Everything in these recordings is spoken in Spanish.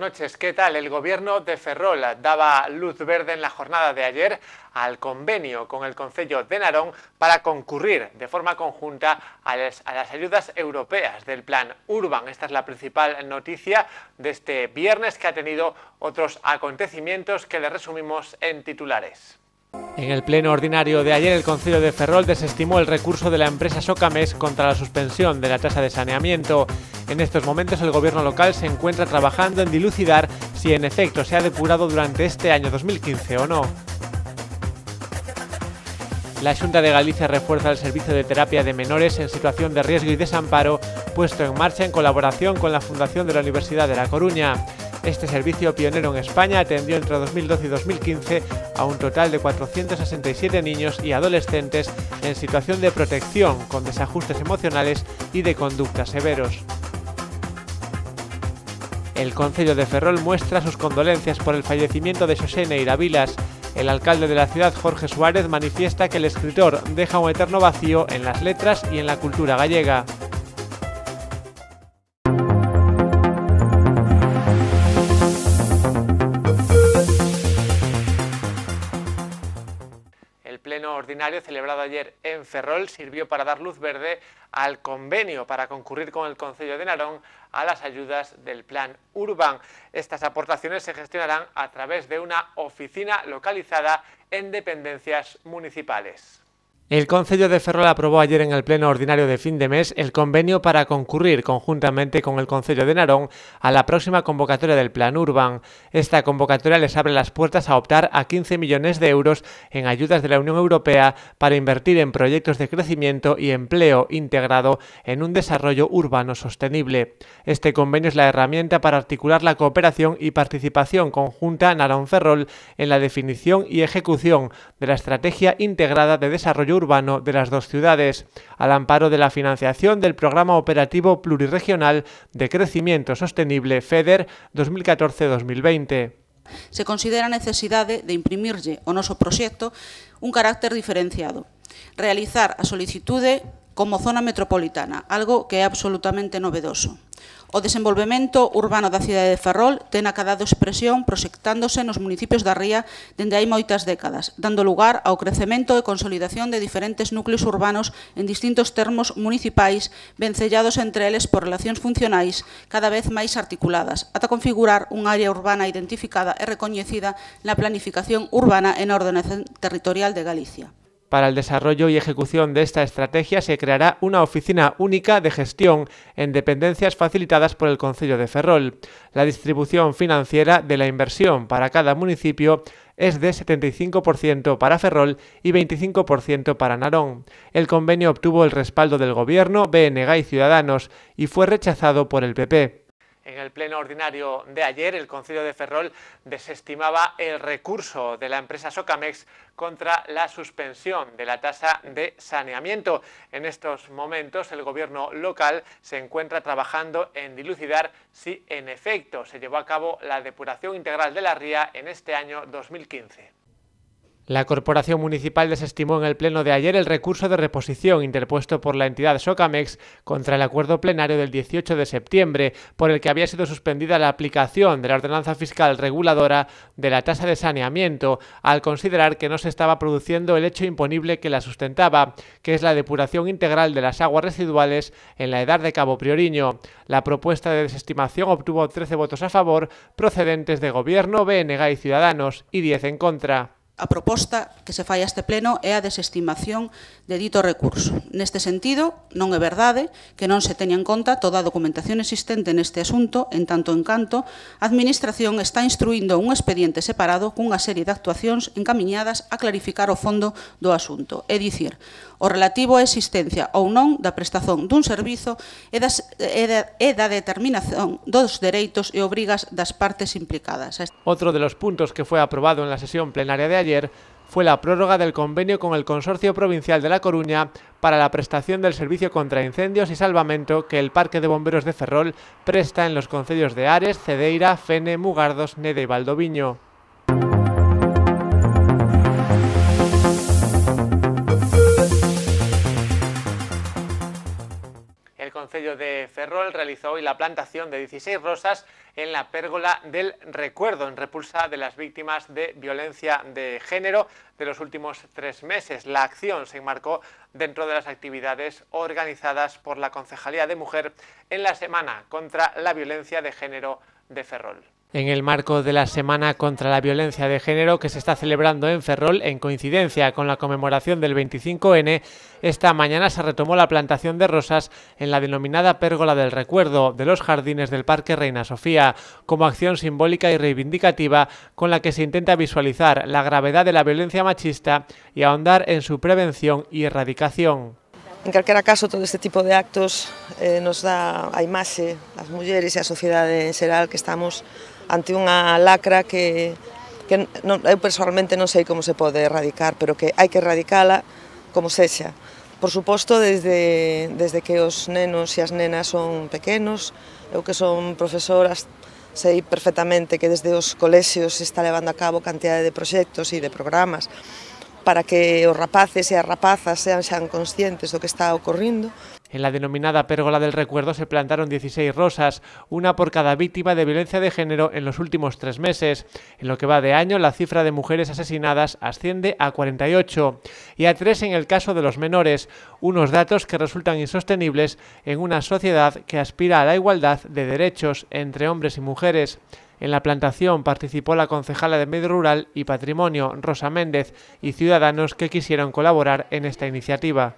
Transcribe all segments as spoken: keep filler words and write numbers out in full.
noches. ¿Qué tal? El gobierno de Ferrol daba luz verde en la jornada de ayer al convenio con el Concello de Narón para concurrir de forma conjunta a las, a las ayudas europeas del Plan Urban. Esta es la principal noticia de este viernes, que ha tenido otros acontecimientos que le resumimos en titulares. En el pleno ordinario de ayer, el Concello de Ferrol desestimó el recurso de la empresa Socamex contra la suspensión de la tasa de saneamiento. En estos momentos, el gobierno local se encuentra trabajando en dilucidar si en efecto se ha depurado durante este año dos mil quince o no. La Xunta de Galicia refuerza el servicio de terapia de menores en situación de riesgo y desamparo, puesto en marcha en colaboración con la Fundación de la Universidad de La Coruña. Este servicio, pionero en España, atendió entre dos mil doce y dos mil quince a un total de cuatrocientos sesenta y siete niños y adolescentes en situación de protección, con desajustes emocionales y de conductas severos. El Concello de Ferrol muestra sus condolencias por el fallecimiento de Xosé Neira Vilas. El alcalde de la ciudad, Jorge Suárez, manifiesta que el escritor deja un eterno vacío en las letras y en la cultura gallega. El pleno ordinario celebrado ayer en Ferrol sirvió para dar luz verde al convenio para concurrir con el Concello de Narón a las ayudas del Plan Urban. Estas aportaciones se gestionarán a través de una oficina localizada en dependencias municipales. El Concello de Ferrol aprobó ayer en el pleno ordinario de fin de mes el convenio para concurrir conjuntamente con el Concello de Narón a la próxima convocatoria del Plan Urban. Esta convocatoria les abre las puertas a optar a quince millones de euros en ayudas de la Unión Europea para invertir en proyectos de crecimiento y empleo integrado en un desarrollo urbano sostenible. Este convenio es la herramienta para articular la cooperación y participación conjunta Narón-Ferrol en la definición y ejecución de la estrategia integrada de desarrollo urbano de las dos ciudades, al amparo de la financiación del Programa Operativo Plurirregional de Crecimiento Sostenible FEDER dos mil catorce dos mil veinte. Se considera a necesidade de imprimirlle ao noso proxecto un carácter diferenciado, realizar a solicitude como zona metropolitana, algo que é absolutamente novedoso. O desenvolvemento urbano da cidade de Ferrol ten acadado expresión proxectándose nos municipios da ría dende hai moitas décadas, dando lugar ao crecemento e consolidación de diferentes núcleos urbanos en distintos termos municipais, vencellados entre eles por relacións funcionais cada vez máis articuladas, ata configurar un área urbana identificada e recoñecida na planificación urbana e na ordenación territorial de Galicia. Para el desarrollo y ejecución de esta estrategia se creará una oficina única de gestión en dependencias facilitadas por el Concello de Ferrol. La distribución financiera de la inversión para cada municipio es de setenta y cinco por ciento para Ferrol y veinticinco por ciento para Narón. El convenio obtuvo el respaldo del Gobierno, B N G y Ciudadanos y fue rechazado por el P P. En el pleno ordinario de ayer, el Concello de Ferrol desestimaba el recurso de la empresa Socamex contra la suspensión de la tasa de saneamiento. En estos momentos, el gobierno local se encuentra trabajando en dilucidar si en efecto se llevó a cabo la depuración integral de la ría en este año dos mil quince. La Corporación Municipal desestimó en el pleno de ayer el recurso de reposición interpuesto por la entidad Socamex contra el acuerdo plenario del dieciocho de septiembre, por el que había sido suspendida la aplicación de la ordenanza fiscal reguladora de la tasa de saneamiento, al considerar que no se estaba produciendo el hecho imponible que la sustentaba, que es la depuración integral de las aguas residuales en la Edar de Cabo Prioriño. La propuesta de desestimación obtuvo trece votos a favor, procedentes de Gobierno, B N G y Ciudadanos, y diez en contra. A proposta que se fai a este pleno é a desestimación de dito recurso. Neste sentido, non é verdade que non se teña en conta toda a documentación existente neste asunto, en tanto en canto a Administración está instruindo un expediente separado cunha serie de actuacións encamiñadas a clarificar o fondo do asunto, é dicir, o relativo á existencia ou non da prestación dun servizo e, das, e, da, e da determinación dos dereitos e obrigas das partes implicadas. Otro de los puntos que fue aprobado en la sesión plenaria de ayer fue la prórroga del convenio con el Consorcio Provincial de La Coruña para la prestación del servicio contra incendios y salvamento que el Parque de Bomberos de Ferrol presta en los concellos de Ares, Cedeira, Fene, Mugardos, Neda y Valdoviño. Concello de Ferrol realizó hoy la plantación de dieciséis rosas en la pérgola del recuerdo en repulsa de las víctimas de violencia de género de los últimos tres meses. La acción se enmarcó dentro de las actividades organizadas por la Concejalía de Mujer en la Semana contra la Violencia de Género de Ferrol. En el marco de la Semana contra la Violencia de Género que se está celebrando en Ferrol en coincidencia con la conmemoración del veinticinco ene, esta mañana se retomó la plantación de rosas en la denominada Pérgola del Recuerdo de los jardines del Parque Reina Sofía, como acción simbólica y reivindicativa con la que se intenta visualizar la gravedad de la violencia machista y ahondar en su prevención y erradicación. En calquera caso, todo este tipo de actos eh, nos dá a imaxe ás mulleres e a sociedade en xeral que estamos ante unha lacra que, que non, eu personalmente non sei como se pode erradicar, pero que hai que erradicala como sexa. Por suposto, desde, desde que os nenos e as nenas son pequenos, eu que son profesoras, sei perfectamente que desde os colexios se está levando a cabo cantidade de proxectos e de programas para que os rapaces e as rapazas sean xa conscientes do que está ocorrindo. En la denominada Pérgola del Recuerdo se plantaron dieciséis rosas, una por cada víctima de violencia de género en los últimos tres meses. En lo que va de año, la cifra de mujeres asesinadas asciende a cuarenta y ocho y a tres en el caso de los menores, unos datos que resultan insostenibles en una sociedad que aspira a la igualdad de derechos entre hombres y mujeres. En la plantación participó la concejala de Medio Rural y Patrimonio, Rosa Méndez, y ciudadanos que quisieron colaborar en esta iniciativa.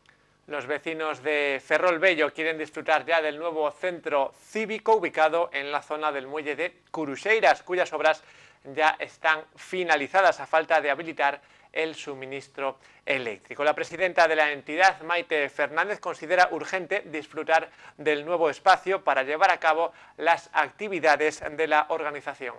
Los vecinos de Ferrol Bello quieren disfrutar ya del nuevo centro cívico ubicado en la zona del muelle de Curuxeiras, cuyas obras ya están finalizadas a falta de habilitar el suministro eléctrico. La presidenta de la entidad, Maite Fernández, considera urgente disfrutar del nuevo espacio para llevar a cabo las actividades de la organización.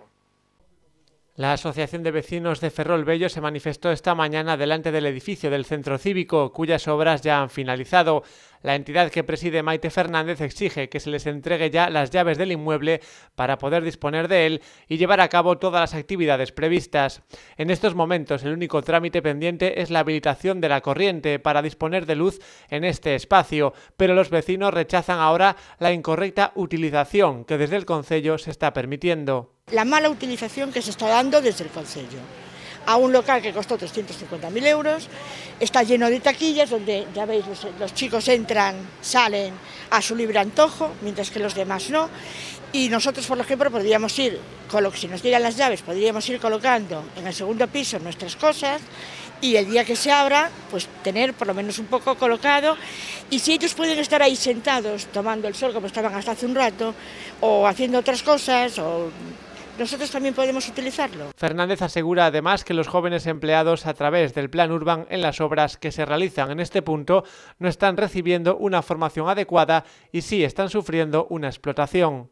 La Asociación de Vecinos de Ferrol Bello se manifestó esta mañana delante del edificio del Centro Cívico, cuyas obras ya han finalizado. La entidad que preside Maite Fernández exige que se les entregue ya las llaves del inmueble para poder disponer de él y llevar a cabo todas las actividades previstas. En estos momentos el único trámite pendiente es la habilitación de la corriente para disponer de luz en este espacio, pero los vecinos rechazan ahora la incorrecta utilización que desde el concello se está permitiendo. La mala utilización que se está dando desde el concello a un local que costó trescientos cincuenta mil euros, está lleno de taquillas donde, ya veis, los, los chicos entran, salen a su libre antojo, mientras que los demás no, y nosotros, por ejemplo, podríamos ir, si nos dieran las llaves, podríamos ir colocando en el segundo piso nuestras cosas y el día que se abra, pues tener por lo menos un poco colocado, y si ellos pueden estar ahí sentados tomando el sol como estaban hasta hace un rato, o haciendo otras cosas, o nosotros también podemos utilizarlo. Fernández asegura además que los jóvenes empleados a través del Plan Urban en las obras que se realizan en este punto no están recibiendo una formación adecuada y sí están sufriendo una explotación.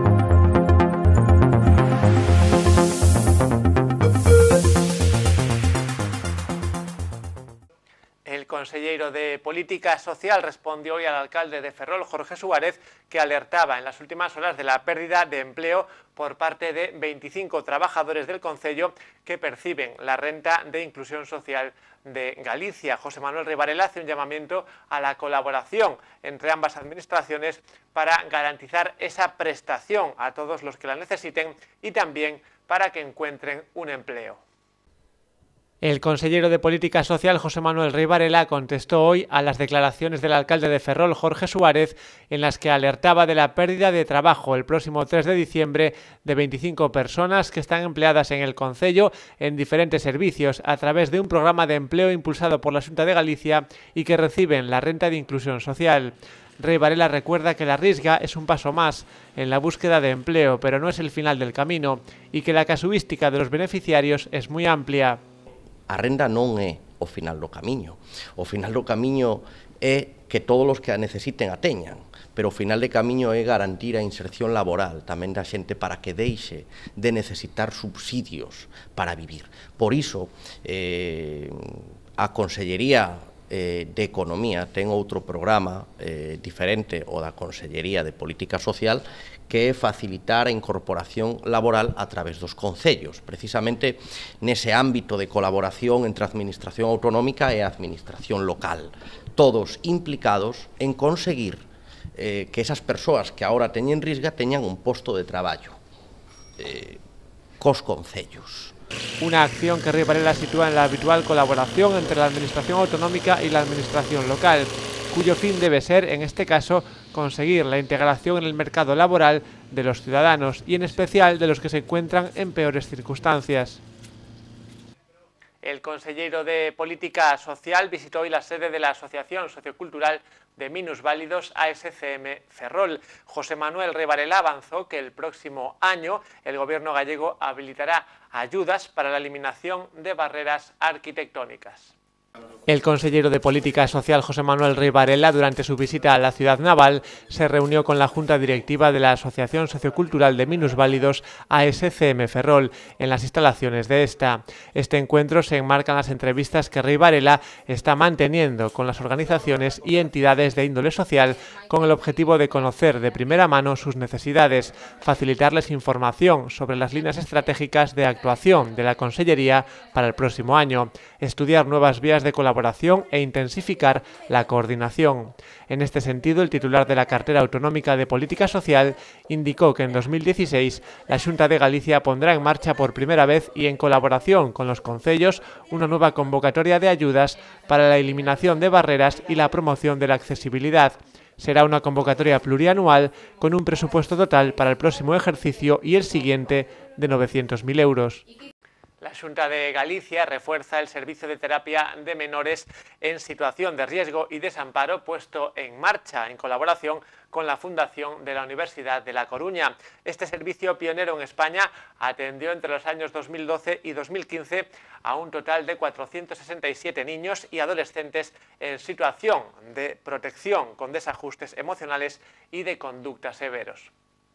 El consellero de Política Social respondió hoy al alcalde de Ferrol, Jorge Suárez, que alertaba en las últimas horas de la pérdida de empleo por parte de veinticinco trabajadores del concello que perciben la renta de inclusión social de Galicia. José Manuel Rivarela hace un llamamiento a la colaboración entre ambas administraciones para garantizar esa prestación a todos los que la necesiten y también para que encuentren un empleo. El consellero de Política Social, José Manuel Rivarela, contestó hoy a las declaraciones del alcalde de Ferrol, Jorge Suárez, en las que alertaba de la pérdida de trabajo el próximo tres de diciembre de veinticinco personas que están empleadas en el concello en diferentes servicios a través de un programa de empleo impulsado por la Xunta de Galicia y que reciben la renta de inclusión social. Rivarela recuerda que la Risga es un paso más en la búsqueda de empleo, pero no es el final del camino, y que la casuística de los beneficiarios es muy amplia. A renda non é o final do camiño. O final do camiño é que todos os que a necesiten a teñan, pero o final de camiño é garantir a inserción laboral tamén da xente para que deixe de necesitar subsidios para vivir. Por iso, eh, a Consellería eh, de Economía ten outro programa eh, diferente ao da Consellería de Política Social, que é facilitar a incorporación laboral a través dos concellos, precisamente nese ámbito de colaboración entre a Administración Autonómica e a Administración Local, todos implicados en conseguir eh, que esas persoas que agora teñen risga teñan un posto de traballo eh, cos concellos. Una acción que Rey Varela sitúa en la habitual colaboración entre la Administración autonómica y la Administración local, cuyo fin debe ser, en este caso, conseguir la integración en el mercado laboral de los ciudadanos y en especial de los que se encuentran en peores circunstancias. El consellero de Política Social visitó hoy la sede de la Asociación Sociocultural de Minusválidos A S C M Ferrol. José Manuel Rey Varela avanzó que el próximo año el gobierno gallego habilitará ayudas para la eliminación de barreras arquitectónicas. El consellero de Política Social José Manuel Rey Varela, durante su visita a la ciudad naval, se reunió con la Junta Directiva de la Asociación Sociocultural de Minusválidos A S C M Ferrol en las instalaciones de esta. Este encuentro se enmarca en las entrevistas que Rey Varela está manteniendo con las organizaciones y entidades de índole social con el objetivo de conocer de primera mano sus necesidades, facilitarles información sobre las líneas estratégicas de actuación de la Consellería para el próximo año, estudiar nuevas vías de colaboración e intensificar la coordinación. En este sentido, el titular de la cartera autonómica de Política Social indicó que en dos mil dieciséis la Xunta de Galicia pondrá en marcha por primera vez y en colaboración con los concellos una nueva convocatoria de ayudas para la eliminación de barreras y la promoción de la accesibilidad. Será una convocatoria plurianual con un presupuesto total para el próximo ejercicio y el siguiente de novecientos mil euros. La Xunta de Galicia refuerza el servicio de terapia de menores en situación de riesgo y desamparo puesto en marcha en colaboración con la Fundación de la Universidad de La Coruña. Este servicio pionero en España atendió entre los años dos mil doce y dos mil quince a un total de cuatrocientos sesenta y siete niños y adolescentes en situación de protección con desajustes emocionales y de conducta severos.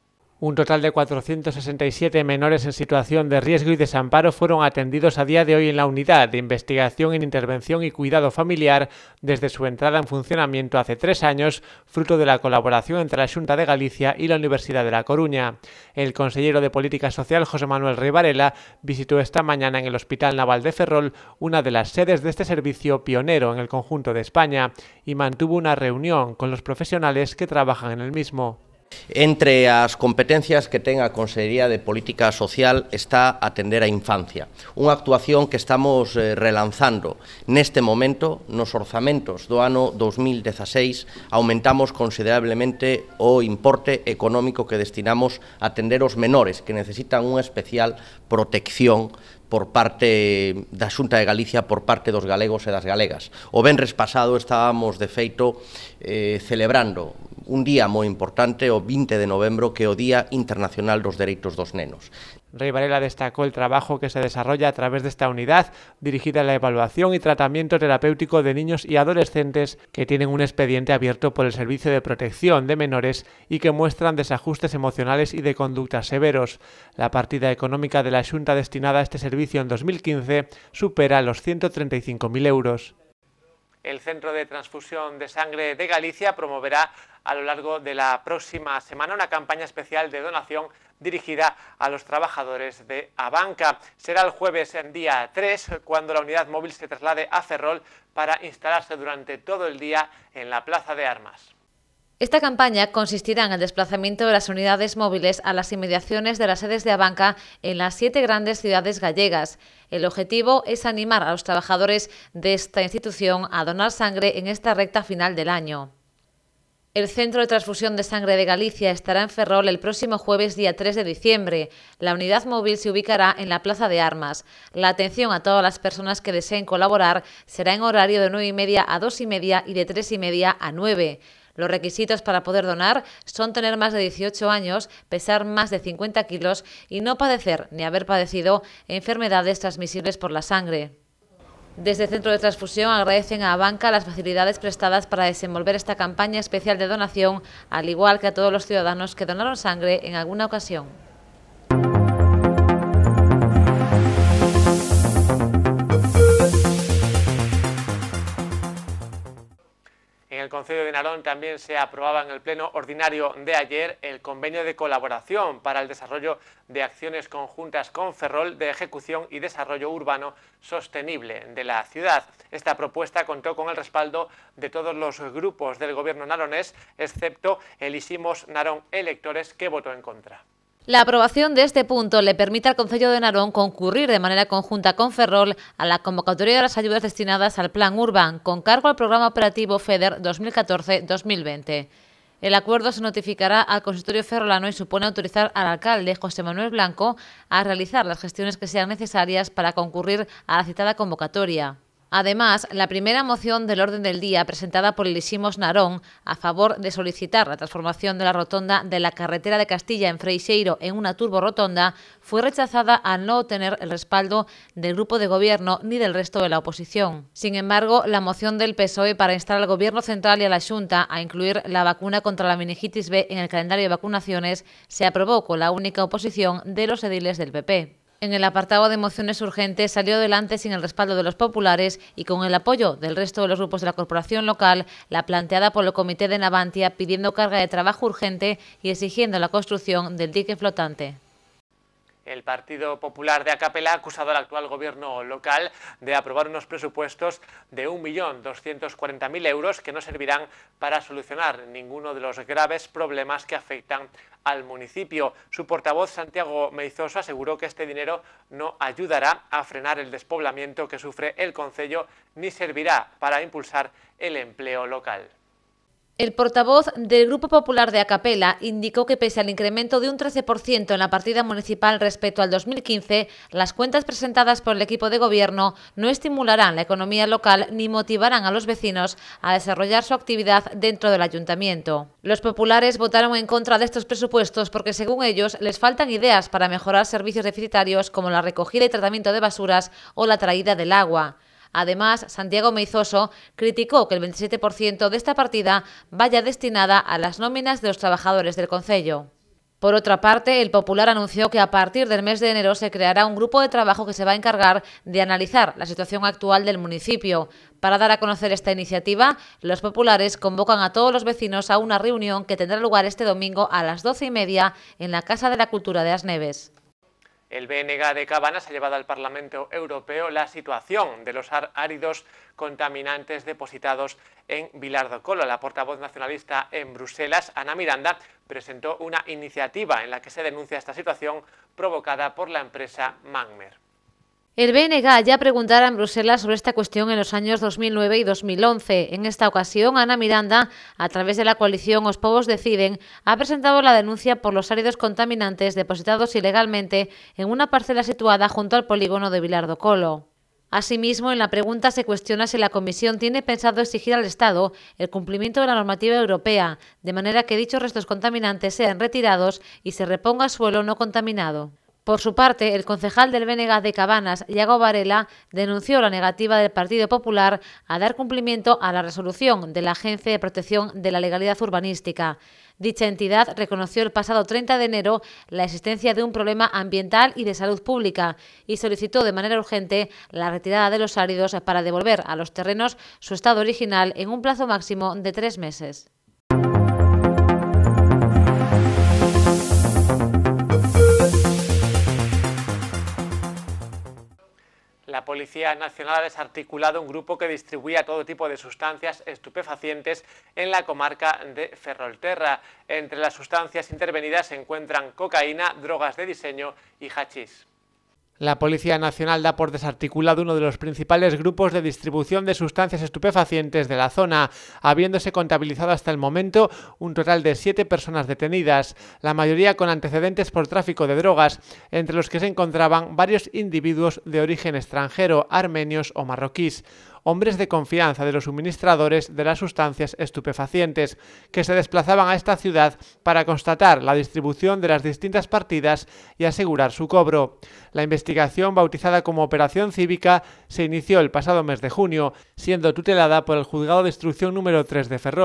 Un total de cuatrocientos sesenta y siete menores en situación de riesgo y desamparo fueron atendidos a día de hoy en la Unidad de Investigación en Intervención y Cuidado Familiar desde su entrada en funcionamiento hace tres años, fruto de la colaboración entre la Xunta de Galicia y la Universidad de La Coruña. El consellero de Política Social, José Manuel Rey Varela, visitó esta mañana en el Hospital Naval de Ferrol, una de las sedes de este servicio pionero en el conjunto de España, y mantuvo una reunión con los profesionales que trabajan en el mismo. Entre as competencias que ten a Consellería de Política Social está atender a infancia, unha actuación que estamos eh, relanzando. Neste momento, nos orzamentos do ano dos mil dezaseis, aumentamos considerablemente o importe económico que destinamos a atender os menores que necesitan unha especial protección por parte da Xunta de Galicia, por parte dos galegos e das galegas. O venres pasado estábamos, de feito, eh, celebrando un día moi importante, o vinte de novembro, que é o Día Internacional dos Dereitos dos Nenos. Rey Varela destacó el trabajo que se desarrolla a través de esta unidad, dirigida a la evaluación y tratamiento terapéutico de niños y adolescentes que tienen un expediente abierto por el Servicio de Protección de Menores y que muestran desajustes emocionales y de conducta severos. La partida económica de la Xunta destinada a este servicio en dos mil quince supera los ciento treinta y cinco mil euros. El Centro de Transfusión de Sangre de Galicia promoverá a lo largo de la próxima semana una campaña especial de donación dirigida a los trabajadores de Abanca. Será el jueves en día tres cuando la unidad móvil se traslade a Ferrol para instalarse durante todo el día en la Plaza de Armas. Esta campaña consistirá en el desplazamiento de las unidades móviles a las inmediaciones de las sedes de Abanca en las siete grandes ciudades gallegas. El objetivo es animar a los trabajadores de esta institución a donar sangre en esta recta final del año. El Centro de Transfusión de Sangre de Galicia estará en Ferrol el próximo jueves día tres de diciembre. La unidad móvil se ubicará en la Plaza de Armas. La atención a todas las personas que deseen colaborar será en horario de nueve y media a dos y media y de tres y media a nueve. Los requisitos para poder donar son tener más de dieciocho años, pesar más de cincuenta kilos y no padecer ni haber padecido enfermedades transmisibles por la sangre. Desde el Centro de Transfusión agradecen a Abanca las facilidades prestadas para desenvolver esta campaña especial de donación, al igual que a todos los ciudadanos que donaron sangre en alguna ocasión. En el concello de Narón también se aprobaba en el pleno ordinario de ayer el convenio de colaboración para el desarrollo de acciones conjuntas con Ferrol de ejecución y desarrollo urbano sostenible de la ciudad. Esta propuesta contó con el respaldo de todos los grupos del gobierno naronés, excepto el Isimos Narón Electores, que votó en contra. La aprobación de este punto le permite al concello de Narón concurrir de manera conjunta con Ferrol a la convocatoria de las ayudas destinadas al Plan Urban, con cargo al Programa Operativo FEDER dos mil catorce dos mil veinte. El acuerdo se notificará al consistorio ferrolano y supone autorizar al alcalde, José Manuel Blanco, a realizar las gestiones que sean necesarias para concurrir a la citada convocatoria. Además, la primera moción del orden del día presentada por el Isimos Narón a favor de solicitar la transformación de la rotonda de la carretera de Castilla en Freixeiro en una turborotonda fue rechazada al no obtener el respaldo del grupo de gobierno ni del resto de la oposición. Sin embargo, la moción del P S O E para instar al Gobierno central y a la Xunta a incluir la vacuna contra la meningitis B en el calendario de vacunaciones se aprobó con la única oposición de los ediles del P P. En el apartado de mociones urgentes salió adelante sin el respaldo de los populares y con el apoyo del resto de los grupos de la corporación local, la planteada por el Comité de Navantia pidiendo carga de trabajo urgente y exigiendo la construcción del dique flotante. El Partido Popular de Acapela ha acusado al actual gobierno local de aprobar unos presupuestos de un millón doscientos cuarenta mil euros que no servirán para solucionar ninguno de los graves problemas que afectan al municipio. Su portavoz, Santiago Meizoso, aseguró que este dinero no ayudará a frenar el despoblamiento que sufre el concello ni servirá para impulsar el empleo local. El portavoz del Grupo Popular de Acapela indicó que pese al incremento de un trece por ciento en la partida municipal respecto al dos mil quince, las cuentas presentadas por el equipo de gobierno no estimularán la economía local ni motivarán a los vecinos a desarrollar su actividad dentro del ayuntamiento. Los populares votaron en contra de estos presupuestos porque, según ellos, les faltan ideas para mejorar servicios deficitarios como la recogida y tratamiento de basuras o la traída del agua. Además, Santiago Meizoso criticó que el veintisiete por ciento de esta partida vaya destinada a las nóminas de los trabajadores del concello. Por otra parte, el Popular anunció que a partir del mes de enero se creará un grupo de trabajo que se va a encargar de analizar la situación actual del municipio. Para dar a conocer esta iniciativa, los populares convocan a todos los vecinos a una reunión que tendrá lugar este domingo a las doce y media en la Casa de la Cultura de Asneves. El B N G de Cabanas ha llevado al Parlamento Europeo la situación de los áridos contaminantes depositados en Vilar do Colo. La portavoz nacionalista en Bruselas, Ana Miranda, presentó una iniciativa en la que se denuncia esta situación provocada por la empresa Magmer. El B N G ya preguntara en Bruselas sobre esta cuestión en los años dos mil nueve y dos mil once. En esta ocasión, Ana Miranda, a través de la coalición Os Povos Deciden, ha presentado la denuncia por los áridos contaminantes depositados ilegalmente en una parcela situada junto al polígono de Vilar do Colo. Asimismo, en la pregunta se cuestiona si la Comisión tiene pensado exigir al Estado el cumplimiento de la normativa europea, de manera que dichos restos contaminantes sean retirados y se reponga suelo no contaminado. Por su parte, el concejal del B N G de Cabanas, Iago Varela, denunció la negativa del Partido Popular a dar cumplimiento a la resolución de la Agencia de Protección de la Legalidad Urbanística. Dicha entidad reconoció el pasado treinta de enero la existencia de un problema ambiental y de salud pública y solicitó de manera urgente la retirada de los áridos para devolver a los terrenos su estado original en un plazo máximo de tres meses. La Policía Nacional ha desarticulado un grupo que distribuía todo tipo de sustancias estupefacientes en la comarca de Ferrolterra. Entre las sustancias intervenidas se encuentran cocaína, drogas de diseño y hachís. La Policía Nacional da por desarticulado uno de los principales grupos de distribución de sustancias estupefacientes de la zona, habiéndose contabilizado hasta el momento un total de siete personas detenidas, la mayoría con antecedentes por tráfico de drogas, entre los que se encontraban varios individuos de origen extranjero, armenios o marroquíes, hombres de confianza de los suministradores de las sustancias estupefacientes, que se desplazaban a esta ciudad para constatar la distribución de las distintas partidas y asegurar su cobro. La investigación, bautizada como Operación Cívica, se inició el pasado mes de junio, siendo tutelada por el Juzgado de Instrucción número tres de Ferrol.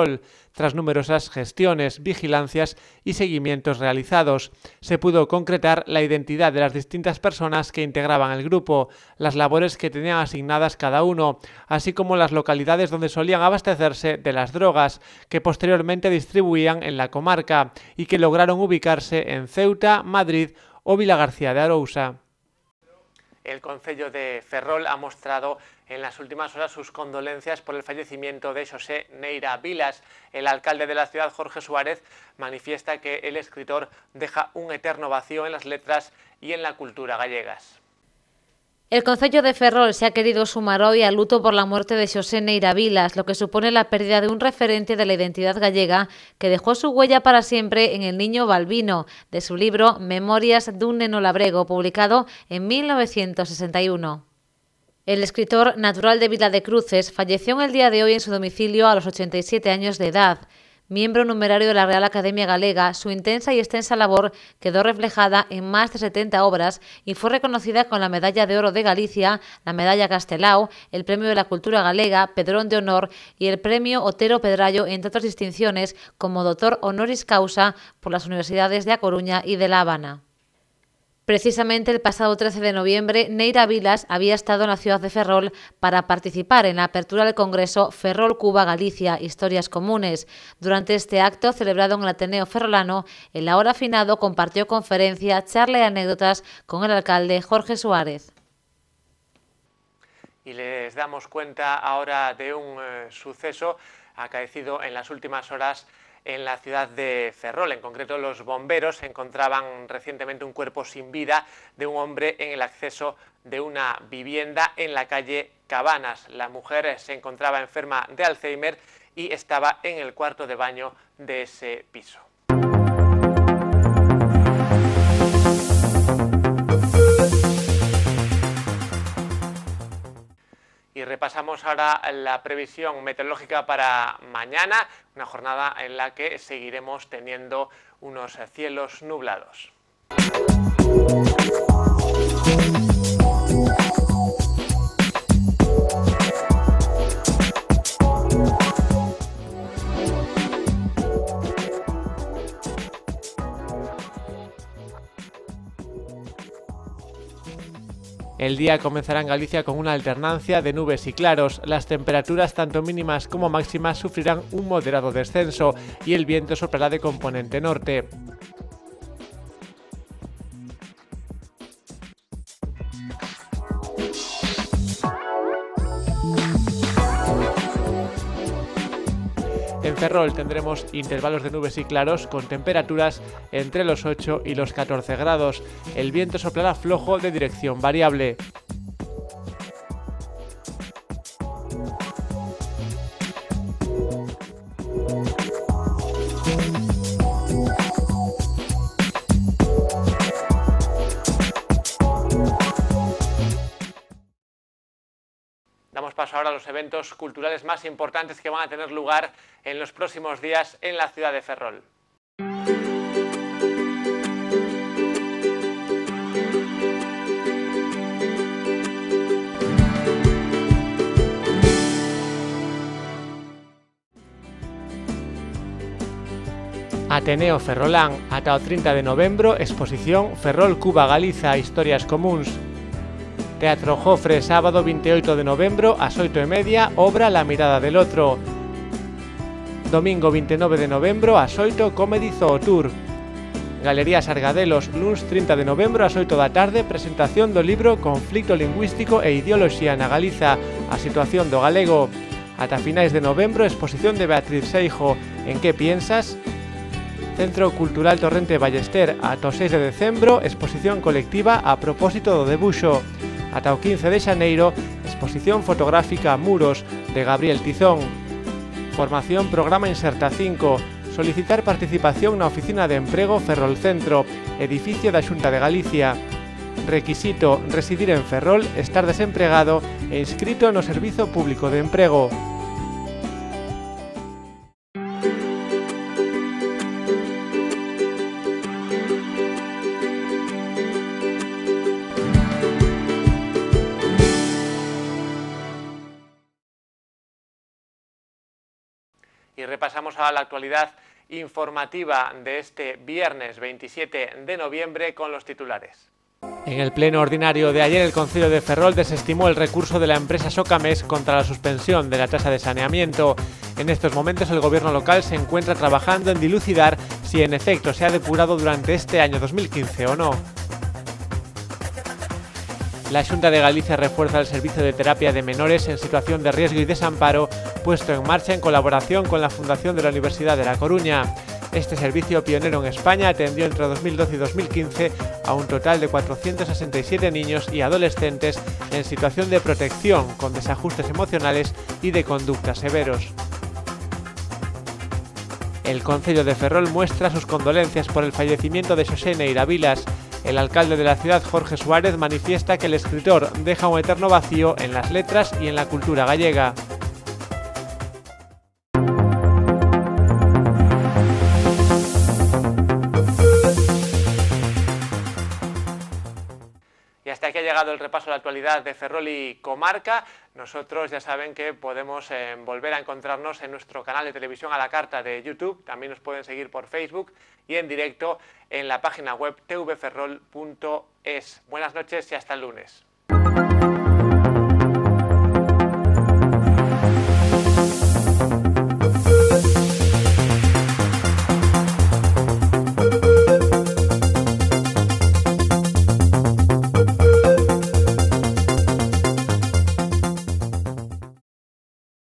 tras numerosas gestiones, vigilancias y seguimientos realizados. Se pudo concretar la identidad de las distintas personas que integraban el grupo, las labores que tenían asignadas cada uno, así como las localidades donde solían abastecerse de las drogas, que posteriormente distribuían en la comarca y que lograron ubicarse en Ceuta, Madrid o Vilagarcía de Arousa. El concello de Ferrol ha mostrado en las últimas horas sus condolencias por el fallecimiento de Xosé Neira Vilas. El alcalde de la ciudad, Jorge Suárez, manifiesta que el escritor deja un eterno vacío en las letras y en la cultura gallegas. El concello de Ferrol se ha querido sumar hoy al luto por la muerte de Xosé Neira Vilas, lo que supone la pérdida de un referente de la identidad gallega que dejó su huella para siempre en El niño Balbino, de su libro Memorias dun neno labrego, publicado en mil novecientos sesenta y uno. El escritor natural de Viladecruces falleció en el día de hoy en su domicilio a los ochenta y siete años de edad. Miembro numerario de la Real Academia Galega, su intensa y extensa labor quedó reflejada en más de setenta obras y fue reconocida con la Medalla de Oro de Galicia, la Medalla Castelao, el Premio de la Cultura Galega, Pedrón de Honor y el Premio Otero Pedrallo, entre otras distinciones, como doctor honoris causa por las universidades de A Coruña y de La Habana. Precisamente el pasado trece de noviembre, Neira Vilas había estado en la ciudad de Ferrol para participar en la apertura del Congreso Ferrol Cuba Galicia, Historias Comunes. Durante este acto, celebrado en el Ateneo Ferrolano, el ahora afinado compartió conferencia, charla y anécdotas con el alcalde Jorge Suárez. Y les damos cuenta ahora de un eh, suceso acaecido en las últimas horas en la ciudad de Ferrol. En concreto, los bomberos encontraban recientemente un cuerpo sin vida de un hombre en el acceso de una vivienda en la calle Cabanas. La mujer se encontraba enferma de Alzheimer y estaba en el cuarto de baño de ese piso. Y repasamos ahora la previsión meteorológica para mañana, una jornada en la que seguiremos teniendo unos cielos nublados. El día comenzará en Galicia con una alternancia de nubes y claros. Las temperaturas tanto mínimas como máximas sufrirán un moderado descenso y el viento soplará de componente norte. En Ferrol tendremos intervalos de nubes y claros con temperaturas entre los ocho y los catorce grados. El viento soplará flojo de dirección variable. Damos paso ahora a los eventos culturales más importantes que van a tener lugar en los próximos días en la ciudad de Ferrol. Ateneo Ferrolán, ata o trinta de novembro, exposición Ferrol Cuba Galiza, Historias Comuns. Teatro Jofre, sábado veintiocho de novembro, ás oito e media, obra La mirada del otro. Domingo veintinueve de novembro, ás oito, Comedy Zoo Tour. Galería Sargadelos, luns trinta de novembro, ás oito da tarde, presentación do libro Conflicto lingüístico e ideoloxía na Galiza, a situación do galego. Ata finais de novembro, exposición de Beatriz Seijo, En que piensas? Centro Cultural Torrente Ballester, ata o seis de decembro, exposición colectiva a propósito do debuxo. Ata o quince de xaneiro, exposición fotográfica Muros, de Gabriel Tizón. Formación Programa Inserta cinco. Solicitar participación na Oficina de Emprego Ferrol Centro, edificio da Xunta de Galicia. Requisito: residir en Ferrol, estar desempregado e inscrito no Servizo Público de Emprego. Y repasamos ahora la actualidad informativa de este viernes veintisiete de noviembre con los titulares. En el pleno ordinario de ayer, el Concello de Ferrol desestimó el recurso de la empresa Socamés contra la suspensión de la tasa de saneamiento. En estos momentos el gobierno local se encuentra trabajando en dilucidar si en efecto se ha depurado durante este año dos mil quince o no. La Xunta de Galicia refuerza el servicio de terapia de menores en situación de riesgo y desamparo, puesto en marcha en colaboración con la Fundación de la Universidad de La Coruña. Este servicio pionero en España atendió entre dos mil doce y dos mil quince a un total de cuatrocientos sesenta y siete niños y adolescentes en situación de protección, con desajustes emocionales y de conductas severos. El Concello de Ferrol muestra sus condolencias por el fallecimiento de Xosé Neira Vilas. El alcalde de la ciudad, Jorge Suárez, manifiesta que el escritor deja un eterno vacío en las letras y en la cultura gallega. Y hasta aquí ha llegado el repaso de la actualidad de Ferrol y comarca. Nosotros ya saben que podemos eh, volver a encontrarnos en nuestro canal de televisión a la carta de YouTube. También nos pueden seguir por Facebook y en directo en la página web t v ferrol punto es. Buenas noches y hasta el lunes.